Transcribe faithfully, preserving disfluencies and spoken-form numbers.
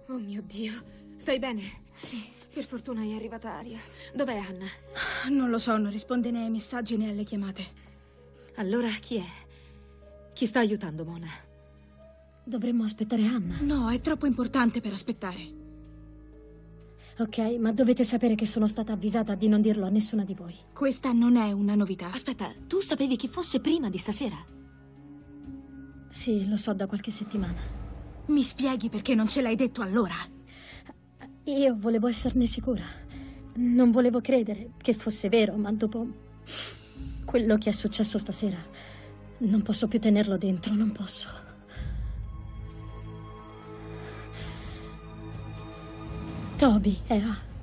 Oh mio Dio, stai bene? Sì. Per fortuna è arrivata Aria. Dov'è Anna? Non lo so, non risponde né ai messaggi né alle chiamate. Allora chi è? Chi sta aiutando Mona? Dovremmo aspettare Anna. No, è troppo importante per aspettare. Ok, ma dovete sapere che sono stata avvisata di non dirlo a nessuna di voi. Questa non è una novità. Aspetta, tu sapevi chi fosse prima di stasera? Sì, lo so da qualche settimana. Mi spieghi perché non ce l'hai detto allora? Io volevo esserne sicura. Non volevo credere che fosse vero, ma dopo quello che è successo stasera non posso più tenerlo dentro, non posso. Toby, Ea.